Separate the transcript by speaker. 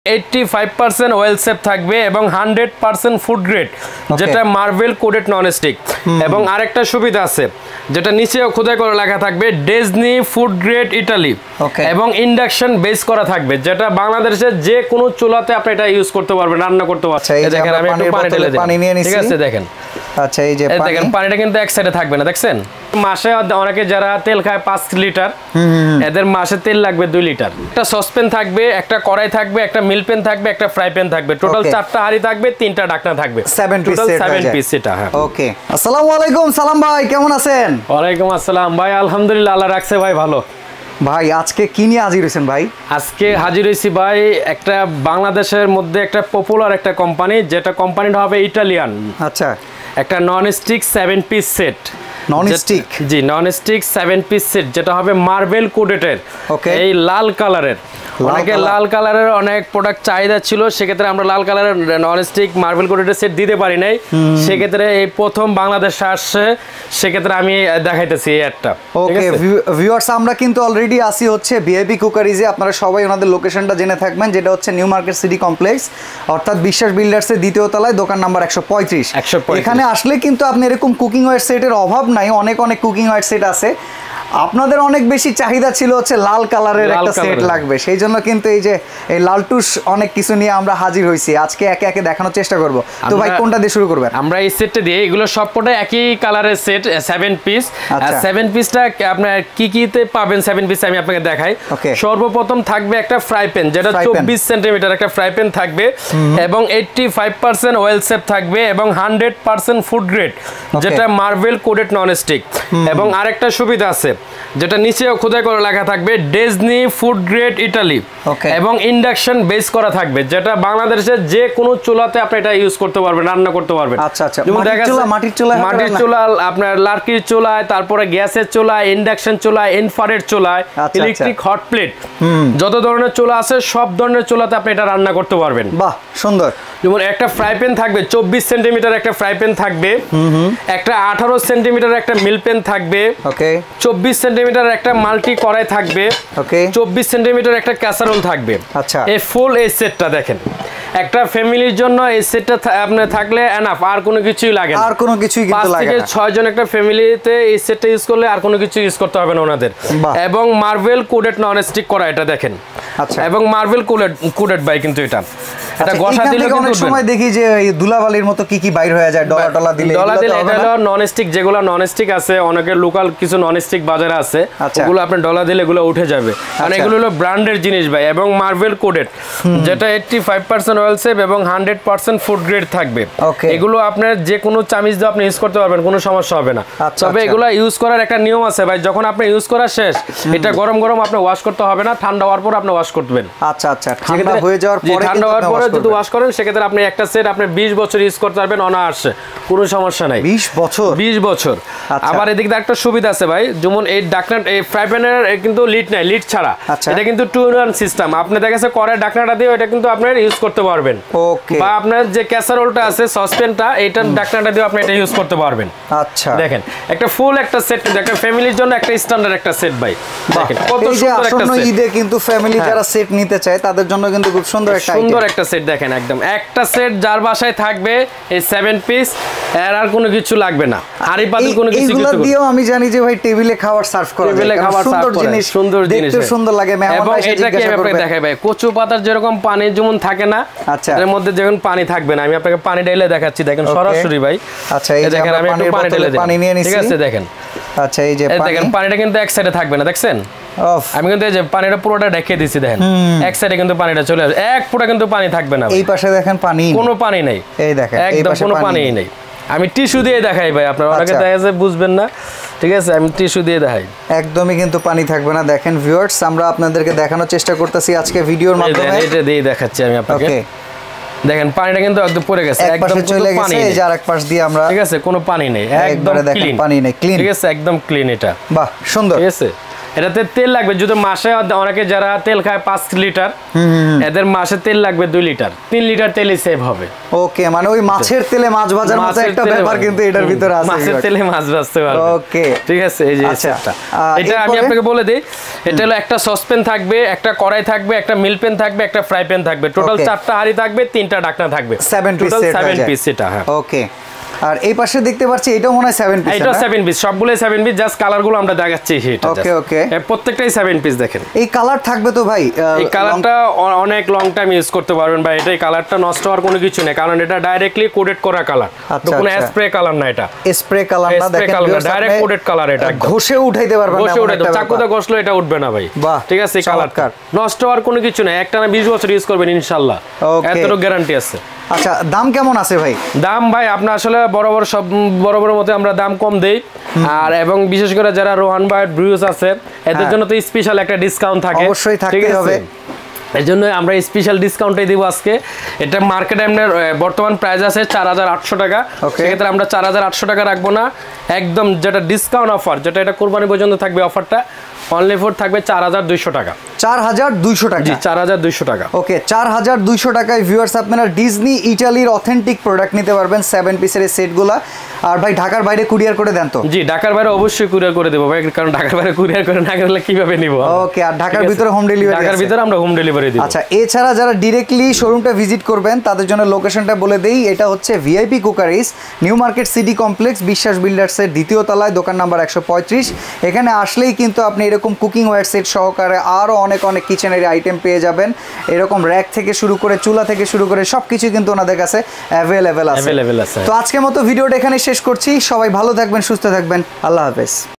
Speaker 1: 85% well safe থাকবে এবং 100% food grade, যেটা মার্বেল কোটেড নন স্টিক। এবং আরেকটা সুবিধা আছে, যেটা নিচেও খোদাই করে লেখা থাকবে ডিজনি ফুড গ্রেড ইটালি, এবং ইন্ডাকশন বেস করা থাকবে, যেটা বাংলাদেশের যে কোনো চুলাতে আপনি এটা ইউজ করতে পারবেন, রান্না করতে পারবেন। দেখেন আমি একটু পানি ঢেলে দিই, ঠিক আছে? দেখেন,
Speaker 2: আচ্ছা এই যে
Speaker 1: দেখেন পানিটা কিন্তু এক সাইডে থাকবে না, দেখছেন? মাসে অনেকে যারা তেল খায় 5 লিটার, এদের মাসে তেল লাগবে 2 লিটার। একটা সসপ্যান থাকবে, একটা কড়াই থাকবে, একটা মিল প্যান থাকবে, একটা ফ্রাই প্যান থাকবে, টোটাল 4টা হাঁড়ি থাকবে, 3টা ঢাকনা থাকবে, 7 পিস এটা। হ্যাঁ, ওকে।
Speaker 2: আসসালামু আলাইকুম সালাম ভাই, কেমন আছেন?
Speaker 1: ওয়ালাইকুম আসসালাম ভাই, আলহামদুলিল্লাহ, আল্লাহ রাখছে ভাই ভালো।
Speaker 2: ভাই আজকে কি নিয়ে হাজির হয়েছেন ভাই?
Speaker 1: আজকে হাজির হয়েছি ভাই একটা বাংলাদেশের মধ্যে একটা পপুলার একটা কোম্পানি, যেটা কোম্পানিটা হবে ইটালিয়ান।
Speaker 2: আচ্ছা,
Speaker 1: একটা non stick 7 piece set.
Speaker 2: Non stick?
Speaker 1: জি, নন স্টিক 7 পিস সেট, যেটা হবে মার্বেল কোটেড, এই লাল কালারের। অনেকে লাল কালারের অনেক প্রোডাক্ট চাহিদা ছিল, সেক্ষেত্রে আমরা লাল কালারের non stick marble coated set দিতে পারি নাই, সেক্ষেত্রে এই প্রথম বাংলাদেশে আসছে, সেক্ষেত্রে আমি দেখাইতেছি এই একটা।
Speaker 2: ওকে ভিউয়ার্স, আমরা কিন্তু অলরেডি আসি হচ্ছে ভিআইপি কুকারিজে। আপনারা সবাই ওনাদের লোকেশনটা জেনে থাকবেন, যেটা হচ্ছে নিউ মার্কেট সিটি কমপ্লেক্স, অর্থাৎ বিশ্বাস বিল্ডার্সের দ্বিতীয় তলায়, দোকান নাম্বার 135। এখানে আসলে কিন্তু আপনি এরকম কুকিং ওয়্যার সেটের অভাব নাই, অনেক কুকিং ওয়্যার সেট আছে। আপনাদের অনেক বেশি চাহিদা ছিল হচ্ছে লাল কালারের একটা সেট লাগবে, সেই জন্য কিন্তু এই যে এই লালটুস অনেক কিছু নিয়ে আমরা হাজির হইছি। আজকে একে একে দেখানোর চেষ্টা করব। তো ভাই কোনটা দিয়ে শুরু করবেন?
Speaker 1: আমরা এই সেটটা দিয়ে, এগুলো সবকটা একই কালারের সেট, 7 পিস। 7 পিসটা আপনার কি কিতে পাবেন 7 পিস আমি আপনাকে দেখাই। সর্বপ্রথম থাকবে একটা ফ্রাই প্যান, যেটা 24 সেন্টিমিটার একটা ফ্রাই প্যান থাকবে, এবং 85% ওয়েল সেফ থাকবে, এবং 100% ফুড গ্রেড, যেটা মার্বেল কোটেড নন স্টিক। এবং আরেকটা সুবিধা আছে, যেটা নিচেও খোদাই করে লেখা থাকবে ডিজনি ফুড গ্রেড ইটালি, এবং ইন্ডাকশন বেস করা থাকবে, যেটা বাংলাদেশের যে কোনো চুলাতে আপনি এটা ইউজ করতে পারবেন, রান্না করতে পারবেন।
Speaker 2: আচ্ছা আচ্ছা, মাটির
Speaker 1: চুলা, আপনার লার্কির চুলায়, তারপরে গ্যাসের চুলায়, ইন্ডাকশন চুলায়, ইনফ্রারেড চুলায়, ইলেকট্রিক হট প্লেট, যত ধরনের চুলা আছে সব ধরনের চুলাতে আপনি এটা রান্না করতে পারবেন।
Speaker 2: বাহ, সুন্দর।
Speaker 1: যেমন একটা ফ্রাই প্যান থাকবে 24 সেন্টিমিটার একটা ফ্রাই প্যান থাকবে, একটা 18 সেন্টিমিটার একটা মিল প্যান থাকবে, 24 সেন্টিমিটার একটা মাল্টি কড়াই থাকবে, 24 সেন্টিমিটার একটা ক্যাসারোল থাকবে।
Speaker 2: আচ্ছা,
Speaker 1: এই ফুল এই সেটটা দেখেন, একটা ফ্যামিলির জন্য এই সেটটা আপনার থাকলে এনাফ, আর কোনো কিছুই লাগে না,
Speaker 2: আর কোনো কিছুই কিন্তু লাগে না।
Speaker 1: 5 থেকে 6 জন একটা ফ্যামিলিতে এই সেটটা ইউজ করলে আর কোনো কিছু ইউজ করতে হবে না ওনাদের। এবং মার্বেল কোটেড নন স্টিক করা, এটা দেখেন। আচ্ছা, এবং মার্বেল কোটেড বাই, কিন্তু এটা গসা দিলে
Speaker 2: অনেক সময় দেখি যে ধুলাবালির মতো কি বাইর হয়ে যায় ডলা দিলে।
Speaker 1: এটা হলো নন স্টিক, যেগুলো নন স্টিক আছে, অনেকের লোকাল কিছু নন স্টিক বাজারে আছে, ওগুলো আপনি ডলা দিলে এগুলো উঠে যাবে, কারণ এগুলো হলো ব্র্যান্ডের জিনিস ভাই। এবং মার্বেল কোটেড, যেটা 85% ওয়েল সেফ এবং 100% ফুড গ্রেড থাকবে। এগুলো আপনার যে কোনো চামিচ দিয়ে আপনি ইউজ করতে পারবেন, কোনো সমস্যা হবে না। তবে এগুলো ইউজ করার একটা নিয়ম আছে ভাই, যখন আপনি ইউজ করা শেষ, এটা গরম গরম আপনি ওয়াশ করতে হবে না, ঠান্ডা হওয়ার পর আপনি ওয়াশ করবেন।
Speaker 2: আচ্ছা আচ্ছা, ঠান্ডা হয়ে যাওয়ার পরে,
Speaker 1: ঠান্ডা হওয়ার পরে যদি ওয়াশ করেন, সেক্ষেত্রে আপনি একটা সেট আপনি 20 বছর ইউজ করতে পারবেন অনায়াসে, কোনো সমস্যা নাই।
Speaker 2: 20 বছর।
Speaker 1: আবার এদিকে একটা সুবিধা আছে ভাই, যেমন এই ঢাকনা, এই ফ্রাই প্যানের কিন্তু লিড নাই, লিড ছাড়া। এটা কিন্তু 2-in-1 সিস্টেম। আপনি দেখেছে কড়াই ঢাকনাটা দিয়ে এটা কিন্তু আপনি ইউজ করতে পারবেন, বা আপনার যে ক্যাসারোলটা আছে, সসপ্যানটা, এইটার ঢাকনাটা দিয়ে আপনি এটা ইউজ করতে পারবেন।
Speaker 2: আচ্ছা,
Speaker 1: দেখেন একটা ফুল একটা সেট, একটা ফ্যামিলির জন্য একটা স্ট্যান্ডার্ড একটা সেট ভাই। দেখেন কত সুন্দর একটা সেট।
Speaker 2: ঈদে কিন্তু ফ্যামিলি যারা সেট নিতে চায় তাদের জন্য কিন্তু খুব সুন্দর একটা
Speaker 1: সেট। দেখেন একদম একটা সেট, যার বাসায় থাকবে এই 7 পিস, আর কোনো কিছু লাগবে না, হাড়ি পাতিল কোনো কিছু
Speaker 2: দিও। আমি জানি যে ভাই টেবিলে খাবার সার্ভ করা,
Speaker 1: টেবিলে খাবার সার্ভ করা, সুন্দর জিনিস,
Speaker 2: দেখতে সুন্দর লাগে।
Speaker 1: এবং এটা কি আমি আপনাকে দেখাই ভাই, কচু পাতার যেরকম পানি যেমন থাকে না, এর মধ্যে যেমন পানি থাকবে না, আমি আপনাকে পানি ঢেলে দেখাচ্ছি। দেখেন সরাসরি ভাই। আচ্ছা, এই দেখেন আমি একটু পানি ঢেলে দিই,
Speaker 2: পানি নিয়ে নিছি,
Speaker 1: ঠিক আছে? দেখেন,
Speaker 2: আচ্ছা এই যে
Speaker 1: দেখেন পানিটা কিন্তু এক সাইডে থাকবে না, দেখছেন? আমি কিন্তু এই যে পানিটা পুরোটা ঢেকে দিয়েছি, দেখেন এক সাইডে কিন্তু পানিটা চলে আসে, এক ফোঁটা কিন্তু পানি থাকবে না।
Speaker 2: এই পাশে দেখেন পানি,
Speaker 1: কোনো পানি নাই,
Speaker 2: এই দেখেন
Speaker 1: একদম কোনো পানিই নেই। আমি টিস্যু দিয়ে দেখাই ভাই, আপনারা অনেকে দেখা যায় বুঝবেন না, ঠিক আছে? আমি টিস্যু দিয়ে দেখাই,
Speaker 2: একদমই কিন্তু পানি থাকবে না। দেখেন ভিউয়ার্স, আমরা আপনাদেরকে দেখানোর চেষ্টা করতেছি আজকে ভিডিওর মাধ্যমে,
Speaker 1: এটা দিয়ে দেখাচ্ছি আমি আপনাকে। দেখেন পানিটা কিন্তু একদম পড়ে গেছে, একদম
Speaker 2: চলে গেছে, এই যে আরেক পাশ দিয়ে আমরা,
Speaker 1: ঠিক আছে? কোনো পানি নেই, একদম
Speaker 2: ক্লিন, পানি নেই, ক্লিন,
Speaker 1: ঠিক আছে? একদম ক্লিন এটা।
Speaker 2: বাহ, সুন্দর।
Speaker 1: ঠিক আছে, এটাতে তেল লাগবে যদি মাসে অনেকে যারা তেল খায় 5 লিটার, এদের মাসে তেল লাগবে 2 লিটার, 3 লিটার তেলই সেভ হবে।
Speaker 2: ওকে, মানে ওই মাছের তেলে মাছ ভাজার মতো একটা ব্যাপার কিন্তু এটার ভিতরে আছে,
Speaker 1: মাছের তেলে মাছ ভাজতে পারবে।
Speaker 2: ওকে,
Speaker 1: ঠিক আছে। এই যে এটা আমি আপনাকে বলে দেই, এটা হলো একটা সসপ্যান থাকবে, একটা কড়াই থাকবে, একটা মিল প্যান থাকবে, একটা ফ্রাই প্যান থাকবে, টোটাল 4টা হাঁড়ি থাকবে, 3টা ঢাকনা থাকবে,
Speaker 2: 7
Speaker 1: পিস এটা। হ্যাঁ,
Speaker 2: ওকে। আর এই পাশে দেখতে পাচ্ছি এটাও মনে হয় 7 পিস।
Speaker 1: এটা 7 পিস, সবগুলোই 7 পিস, জাস্ট কালারগুলো আমরা দেখাচ্ছি এটা।
Speaker 2: ওকে ওকে,
Speaker 1: প্রত্যেকটাই 7 পিস দেখেন।
Speaker 2: এই কালার থাকবে তো ভাই?
Speaker 1: এই কালারটা অনেক লং টাইম ইউজ করতে পারবেন ভাই। এটা এই কালারটা নষ্ট হওয়ার কোনো কিছু নেই, কারণ এটা ডাইরেক্টলি কোডেড করা কালার, কোনো স্প্রে কালার না। এটা
Speaker 2: স্প্রে কালার না, দেখেন
Speaker 1: ডাইরেক্ট কোডেড কালার। এটা
Speaker 2: ঘষে উঠাইতে পারবেন না,
Speaker 1: ঘষে উঠাইতে, চাকুতে ঘষলে এটা উঠবে না ভাই। ঠিক আছে, কালারটা নষ্ট হওয়ার কোনো কিছু নেই, একটানা 20 বছর ইউজ করবেন ইনশাআল্লাহ, এতটুকু গ্যারান্টি আছে।
Speaker 2: আচ্ছা, দাম কেমন আছে ভাই?
Speaker 1: দাম ভাই আপনার আসলে সব বড় মতো আমরা দাম কম দেই, আর এবং বিশেষ করে যারা রোহান ভাই ব্রিউস আছে এদের জন্য তো স্পেশাল একটা ডিসকাউন্ট থাকে,
Speaker 2: অবশ্যই থাকতে হবে।
Speaker 1: এই জন্য আমরা স্পেশাল ডিসকাউন্টই দিব আজকে। এটা মার্কেটে আপনার বর্তমান প্রাইস আছে 4800 টাকা, সেক্ষেত্রে আমরা 4800 টাকা রাখবো না, একদম যেটা ডিসকাউন্ট অফার, যেটা এটা কোরবানি পর্যন্ত থাকবে অফারটা, অনলি ফর থাকবে 4200 টাকা।
Speaker 2: 4200 টাকা?
Speaker 1: জি, 4200 টাকা।
Speaker 2: ওকে, 4200 টাকায় ভিউয়ার্স আপনারা ডিজনি ইটালির অথেন্টিক প্রোডাক্ট নিতে পারবেন, 7 পিসের এই সেটগুলা। আর ভাই ঢাকার বাইরে কুরিয়ার করে দেন তো?
Speaker 1: জি, ঢাকার বাইরে অবশ্যই কুরিয়ার করে দেব ভাই, কারণ ঢাকার বাইরে কুরিয়ার করে না করলে কিভাবে নিব।
Speaker 2: ওকে, আর ঢাকার ভিতরে হোম ডেলিভারি?
Speaker 1: ঢাকার ভিতরে আমরা হোম ডেলিভারি দিব।
Speaker 2: আচ্ছা, এছাড়া যারা ডিরেক্টলি শোরুমটা ভিজিট করবেন তাদের জন্য লোকেশনটা বলে দেই। এটা হচ্ছে VIP cookeries, new market city complex, Biswas বিল্ডার্সের 2য় তলায়, দোকান নাম্বার 135। এখানে আসলেই কিন্তু আপনি এরকম কুকিং ওয়্যার সেট সহকারে আরও অনেক কিচেনের আইটেম পেয়ে যাবেন। এরকম র্যাক থেকে শুরু করে, চুলা থেকে শুরু করে সবকিছু কিন্তু ওনাদের কাছে অ্যাভেলেবেল আছে। তো আজকের মতো ভিডিওটা এখানে শেষ করছি। সবাই ভালো থাকবেন, সুস্থ থাকবেন, আল্লাহ হাফেজ।